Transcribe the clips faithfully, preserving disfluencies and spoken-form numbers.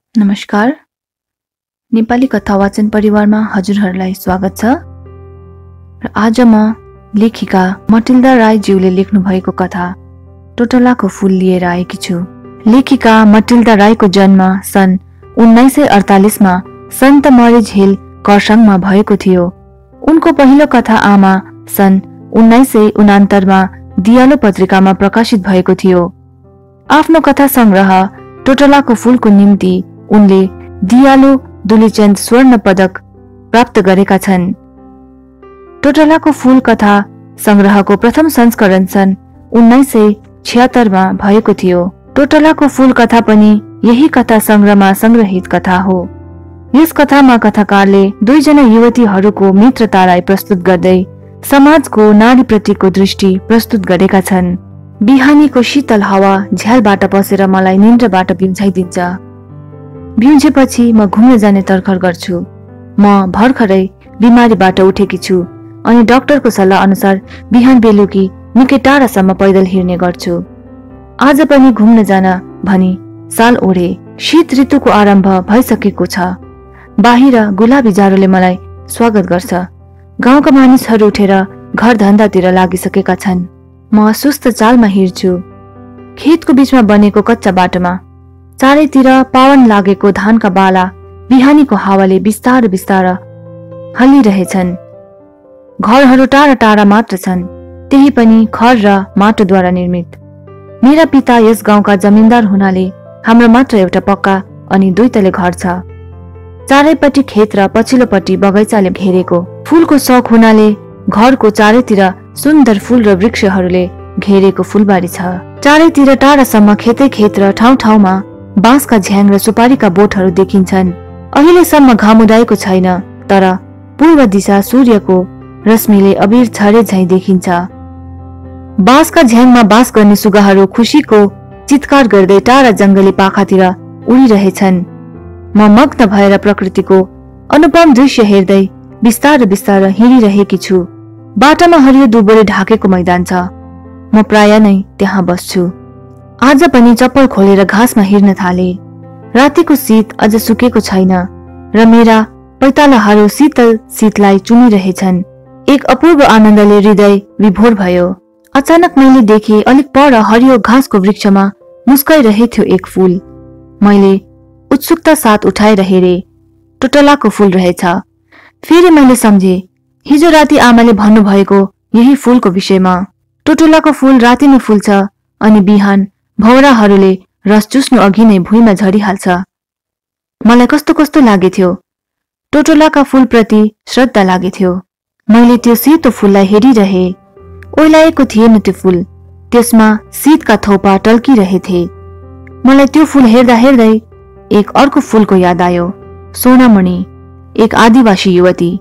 नमस्कार। नेपाली कथा वाचन परिवारमा हजुरहरूलाई स्वागत छ। र आज म लेखिका मटिल्दा राईज्यूले लेख्नु भएको कथा टोटलाको फूल लिएर आएकी छु। लेखिका मटिल्दा राईको जन्म सन् उन्नाइस सय अडतालीस मा सन्त मरिज हिल खरसाङमा भएको थियो। उनको पहिलो कथा आमा सन् उन्नाइस सय उनात्तर मा दियालो पत्रिकामा प्रकाशित भएको थियो। आफ्नो कथा संग्रह टोटलाको फूलको निम्ति उनले दियालो दुलीचन्द स्वर्ण पदक प्राप्त गरेका छन्। टोटलाको फूल कथा संग्रहको प्रथम संस्करण सन् उन्नाइस सय छिहत्तर मा भएको थियो। टोटलाको फूल कथा पनि यही कथा संग्रहमा संग्रहित कथा हो। यस कथामा कथाकारले दुईजना युवतीहरूको मित्रतालाई प्रस्तुत गर्दै समाजको नारीप्रतिको दृष्टि प्रस्तुत गरेका छन्। बिहानीको शीतल हावा झ्यालबाट पसेर मलाई निन्द्राबाट बिउझाइदिन्छ। बिउझेपछि म घुम्न जाने तर्खर गर्छु। म भर्खरै बिमारीबाट उठेकी छु अनि डाक्टरको सल्लाह अनुसार बिहान बेलुकी निकै टाढासम्म पैदल हिँड्ने गर्छु। आज पनि घुम्न जान भनी साल ओढे। शीत ऋतुको आरम्भ भइसकेको छ। बाहिर गुलाबी जाडोले मलाई स्वागत गर्छ। गाउँका मानिसहरू उठेर घर धन्दातिर लागिसकेका छन्। म सुस्त चालमा हिँड्छु। खेतको बीचमा बनेको कच्चा बाटोमा चारैतिर पावन लागेको धानका बाला बिहानीको हावाले बिस्तार बिस्तार हल्लिरहेछन्। घरहरू टाढा टाढा मात्र छन्, त्यही पनि खर र माटोद्वारा निर्मित। मेरा पिता यस गाउँका जमिनदार हुनाले हाम्रो मात्र एउटा पक्का अनि दुई तले घर छ। चारैपट्टि खेत र पछिल्लोपट्टि बगैँचाले घेरेको। फूलको शौक हुनाले घरको चारैतिर सुन्दर फूल र वृक्षहरूले घेरेको फूलबारी छ। चारैतिर टाढासम्म खेतै खेत र ठाउँ ठाउँमा बाँसका झ्याङ र सुपारीका बोटहरू देखिन्छन्। अहिलेसम्म घाम उदाएको छैन, तर पूर्व दिशा सूर्यको रश्मिले अबिर छरे झैं देखिन्छ। बाँसका झ्याङमा बास गर्ने सुगाहरू खुसीको चित्कार गर्दै टाढा जंगली पाखातिर उडिरहेछन्। म मग्न भएर प्रकृतिको अनुपम दृश्य हेर्दै बिस्तार बिस्तार हिँडिरहेकी छु। बाटामा हरियो दुबोले ढाकेको मैदान छ। म प्राय नै त्यहाँ बस्छु। आज पनि चप्पल खोलेर घाँसमा हिँड्न थाले। रातिको शीत अझ सुकेको छैन र मेरा पैतालाहरू शीतल शीतलाई चुमिरहेछन्। एक अपूर्व आनन्दले हृदय विभोर भयो। अचानक मैले देखे अलिक पर हरियो घाँसको वृक्षमा मुस्काइरहेथ्यो एक फूल। मैले उत्सुकता साथ उठाएर हेरे। टोटलाको फूल रहेछ। फेरि मैले सम्झे हिजो राति आमाले भन्नुभएको यही फूलको विषयमा। टोटलाको फूल राति नै फुल्छ अनि बिहान भौराहरूले रस चुस्नु अघि नै भुइँमा झरिहाल्छ। मलाई कस्तो कस्तो लागेथ्यो। टोटलाका फूलप्रति श्रद्धा लागेथ्यो। मैले त्यो सेतो फूललाई हेरिरहे। ओइलाएको थिएन त्यो फूल। त्यसमा शीतका थोपा टल्किरहेथे। मलाई त्यो फूल हेर्दा हेर्दै एक अर्को फूलको याद आयो। सोनामणि, एक आदिवासी युवती।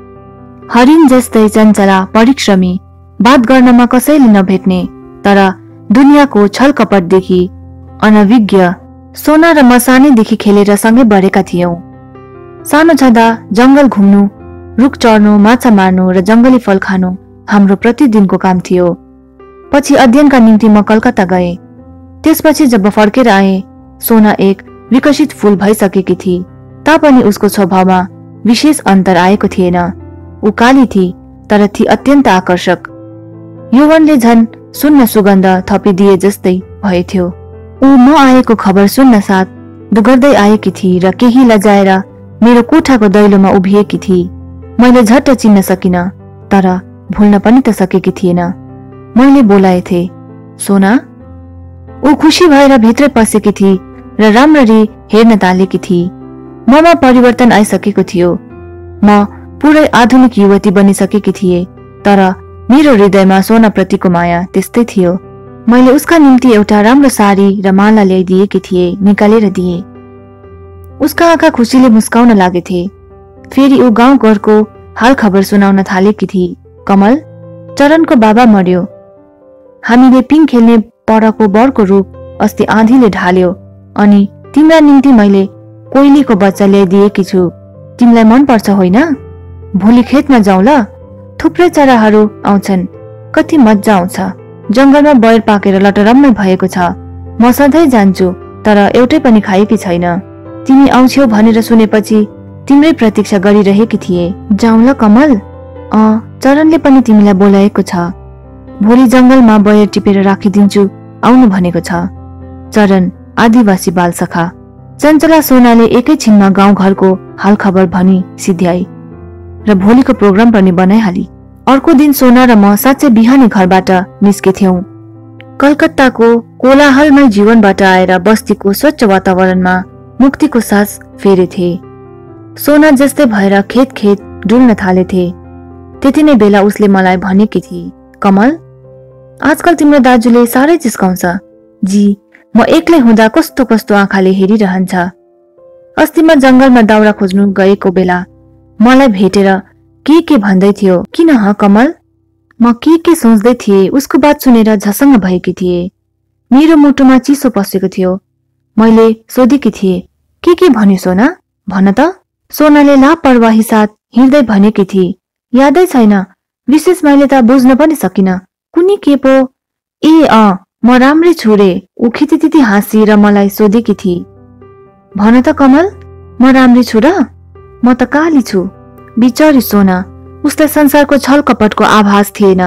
हरिण जस्तै चञ्चला, परिश्रमी, बात गर्नमा कसैले नभेट्ने तर दुनियाँको छलकपटदेखि अनभिज्ञ। सोना र म सानैदेखि खेलेर सँगै बढेका थियौं। सानो छँदा जंगल घुम्नु, रुख चढ्नु, माछा मार्नु र जंगली फल खानु हाम्रो प्रतिदिनको काम थियो। पछि अध्ययनका निम्ति म कलकत्ता गए। त्यसपछि जब फर्केर आए, सोना एक विकसित फूल भइसकेकी थिई। तापनि उसको स्वभावमा विशेष अन्तर आएको थिएन। ऊ काली थिई, तर थी अत्यन्त आकर्षक। यौवनले झन सुन्न सुगन्ध थपिदिए जस्तै भएथ्यो। ऊ म आएको खबर सुन्न साथ दुगर्दै आएकी थिई र केही लजाएर मेरो कोठाको दैलोमा उभिएकी थिई। मैले झट्ट चिन्न सकिन, तर भुल्न पनि त सकेकी थिएन। मैले बोलाएथे, सोना। ऊ खुसी भएर भित्रै पसेकी थिई र राम्ररी हेर्न थालेकी थिई। ममा परिवर्तन आइसकेको थियो। म पुरै आधुनिक युवती बनिसकेकी थिए, तर मेरो हृदयमा सोनाप्रतिको माया त्यस्तै थियो। मैले उसका निम्ति एउटा राम्रो साडी र माला ल्याइदिएकी थिए, निकालेर दिए। उसका आँखा खुसीले मुस्काउन लागेथे। फेरि ऊ गाउँ घरको हाल खबर सुनाउन थालेकी थिए। कमल, चरणको बाबा मर्यो। हामीले पिङ खेल्ने परको बरको रूप अस्ति आँधीले ढाल्यो अनि तिम्रा निम्ति मैले कोइलीको बच्चा ल्याइदिएकी छु। तिमीलाई मन पर्छ होइन? भोलि खेतमा जाउँ ल। थुप्रै चराहरू आउँछन्। कति मजा आउँछ। जंगलमा बैर पाकेर लटरम्मै भएको छ। म सधैँ जान्छु, तर एउटै पनि खाएकी छैन। तिमी आउँछौ भनेर सुनेपछि तिम्रै प्रतीक्षा गरिरहेकी थिए। जाउँ ल कमल, अँ चरणले पनि तिमीलाई बोलाएको छ। भोलि जंगलमा बयर टिपेर राखिदिन्छु, आउनु भनेको छ। चरण आदिवासी बालसखा। चञ्चला सोनाले एकैछिनमा गाउँघरको हालखबर भनी सिध्याई र भोलिको प्रोग्राम पनि बनाइहाली। अर्को दिन सोना र म साँच्चै बिहानै घरबाट निस्केथ्यौं। कलकत्ताको कोलाहलमय जीवनबाट आएर बस्तीको स्वच्छ वातावरणमा मुक्तिको सास फेरेथे। सोना जस्तै भएर खेत खेत डुल्न थालेथे। त्यति नै बेला उसले मलाई भनेकी थिए, कमल आजकल तिम्रो दाजुले साह्रै चिस्काउँछ। जी, म एक्लै हुँदा कस्तो कस्तो आँखाले हेरिरहन्छ। अस्ति म जंगलमा दाउरा खोज्नु गएको बेला मलाई भेटेर के के भन्दै थियो। किन ह कमल? म के के सोच्दै थिएँ उसको बात सुनेर झसङ्ग भएकी थिए। मेरो मुटुमा चिसो पसेको थियो। मैले सोधेकी थिए, के के भन्यो सोना, भन त? सोनाले लापरवाही साथ हिँड्दै भनेकी थिए, यादै छैन, विशेष मैले त बुझ्न पनि सकिन। कुनी के पो? ए अँ म राम्रै छु रे। ऊ खितितिति हाँसी र मलाई सोधेकी थिए, भन त कमल, म राम्रै छु र? म त काली छु। बिचारी सोना, उसलाई संसारको छल कपटको आभास थिएन।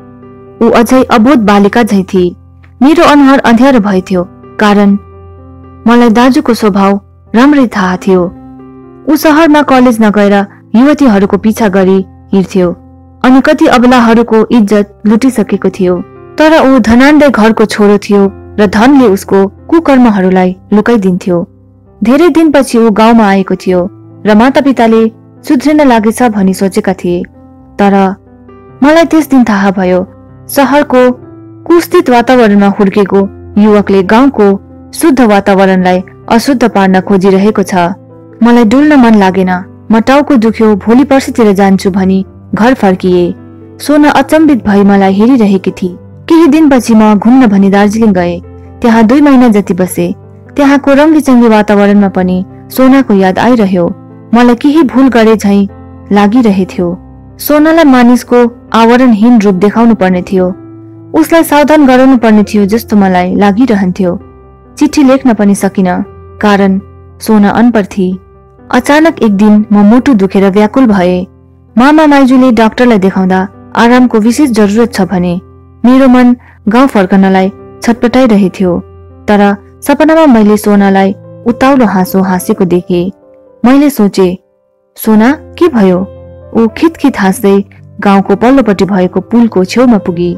ऊ अझै अबोध बालिका झै थिए। मेरो अनुहार अँध्यारो भएथ्यो, कारण मलाई दाजुको स्वभाव राम्रै थाहा थियो। ऊ शहरमा कलेज नगएर युवतीहरूको पिछा गरी हिँड्थ्यो अनि कति अबलाहरूको इज्जत लुटिसकेको थियो। तर ऊ धनाढ्य घरको छोरो थियो र धनले उसको कुकर्महरूलाई लुकाइदिन्थ्यो। धेरै दिनपछि ऊ गाउँमा आएको थियो र मातापिताले सुध्रिन लागेछ भनी सोचेका थिए। तर मलाई त्यस दिन थाहा भयो, शहरको कुस्थित वातावरणमा हुर्केको युवकले गाउँको शुद्ध वातावरणलाई अशुद्ध पार्न खोजिरहेको छ। मलाई डुल्न मन लागेन। म टाउको दुख्यो, भोलि पर्सितिर जान्छु भनी घर फर्किए। सोना अचम्बित भई मलाई हेरिरहेकी थिए। केही दिनपछि म घुम्न भनी दार्जिलिङ गए। त्यहाँ दुई महिना जति बसे। त्यहाँको रङ्गीचङ्गी वातावरणमा पनि सोनाको याद आइरह्यो। मलाई केही भूल गरे झैं लागिरहेथ्यो। सोनालाई मानिसको आवरणहीन रूप देखाउनु पर्ने थियो। उसलाई सावधान गराउनु पर्ने थियो जस्तो मलाई लागिरहन्थ्यो। चिठी लेख्न पनि सकिन, कारण सोना अनपढ थिए। अचानक एक दिन म मुटु दुखेर व्याकुल भए। मामा माइजूले डाक्टरलाई देखाउँदा आरामको विशेष जरुरत छ भने मेरो मन गाउँ फर्कनलाई छटपटाइरहेथ्यो। तर सपनामा मैले सोनालाई उताउलो हाँसो हाँसेको देखे। मैले सोचे, सोना के भयो? ऊ खितखित हाँस्दै गाउँको पल्लोपट्टि भएको पुलको छेउमा पुगी।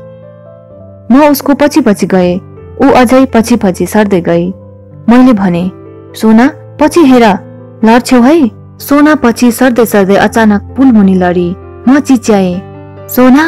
म उसको पछि पछि गए। ऊ अझै पछि पछि सर्दै गई। मैले भने, सोना पछि हेर, लड्छौ है। सोना पछि सर्दै सर्दै अचानक पुल मुनि लडी। म चिच्याए, सोना।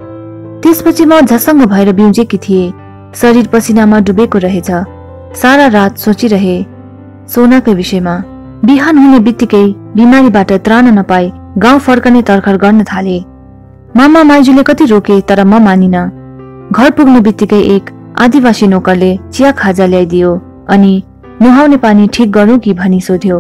त्यसपछि म झसङ्ग भएर बिउजेकी थिए। शरीर पसिनामा डुबेको रहेछ। सारा रात सोचिरहे सोनाकै विषयमा। बिहान हुने बित्तिकै बिमारीबाट त्राण नपाई गाउँ फर्कने तर्खर गर्न थाले। मामा माइजूले कति रोके तर म मानिन। घर पुग्ने बित्तिकै एक आदिवासी नोकरले चिया खाजा ल्याइदियो अनि नुहाउने पानी ठिक गरौँ कि भनी सोध्यो।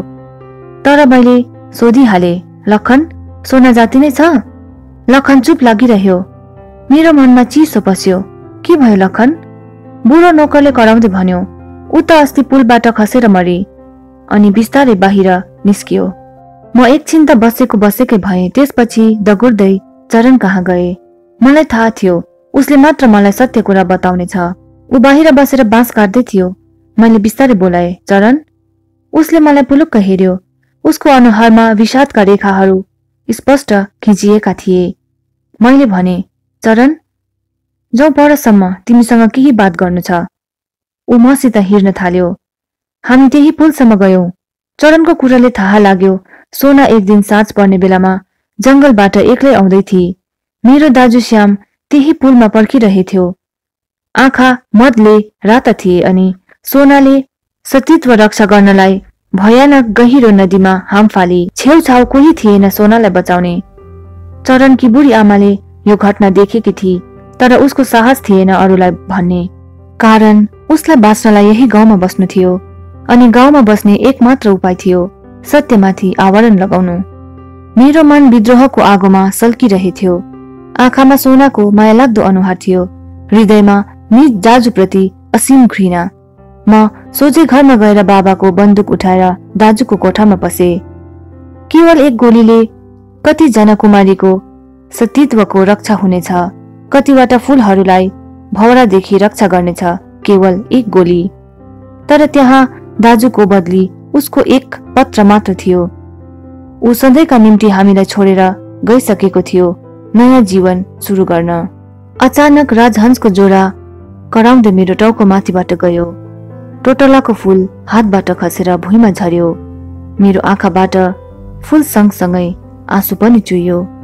तर मैले सोधिहाले, लखन सोना जाति नै छ? लखन चुप लागिरह्यो। मेरो मनमा चिसो पस्यो। के भयो लखन? बुढो नोकरले कराउँदै भन्यो, ऊ त अस्ति पुलबाट खसेर मरी। अनि बिस्तारै बाहिर निस्कियो। म एकछिन त बसेको बसेकै भएँ। त्यसपछि दगुर्दै चरण कहाँ गए। मलाई थाहा थियो उसले मात्र मलाई सत्य कुरा बताउने छ। ऊ बाहिर बसेर बाँस काट्दै थियो। मैले बिस्तारै बोलाए, चरण। उसले मलाई पुलुक्क हेर्यो। उसको अनुहारमा विषादका रेखाहरू स्पष्ट खिचिएका थिए। मैले भने, चरण जाउँ परसम्म, तिमीसँग केही बात गर्नु छ। ऊ मसित हिँड्न थाल्यो। हामी त्यही पुलसम्म गयौं। चरणको कुराले थाहा लाग्यो सोना एक दिन साँझ पर्ने बेलामा जंगलबाट एक्लै आउँदै थिए। मेरो दाजु श्याम त्यही पुलमा पर्खिरहेथ्यो। आँखा मदले राता थिए अनि सोनाले सतीत्व रक्षा गर्नलाई भयानक गहिरो नदीमा हाम फाली। छेउछाउ कोही थिएन सोनालाई बचाउने। चरणकी बुढी आमाले यो घटना देखेकी थिए, तर उसको साहस थिएन अरूलाई भन्ने, कारण उसलाई बाँच्नलाई यही गाउँमा बस्नु थियो अनि गाउँमा बस्ने एकमात्र उपाय थियो सत्यमाथि आवरण लगाउनु। मेरो मन विद्रोहको आगोमा सल्किरहेथ्यो। आँखामा सोनाको मायालाग्दो अनुहार थियो, हृदयमा निज दाजुप्रति असीम घृणा। म सोझै घरमा गएर बाबाको बन्दुक उठाएर दाजुको कोठामा पसे। केवल एक गोलीले कतिजना कुमारीको सतीत्वको रक्षा हुनेछ, कतिवटा फूलहरूलाई भौरादेखि रक्षा गर्नेछ केवल एक गोली। तर त्यहाँ दाजुको बदली उसको एक पत्र मात्र थियो। ऊ सधैँका निम्ति हामीलाई छोडेर गइसकेको थियो नयाँ जीवन सुरु गर्न। अचानक राजहंसको जोरा कराउँदै मेरो टाउको माथिबाट गयो। टोटलाको फूल हातबाट खसेर भुइँमा झर्यो। मेरो आँखाबाट फूल सँगसँगै आँसु पनि चुइयो।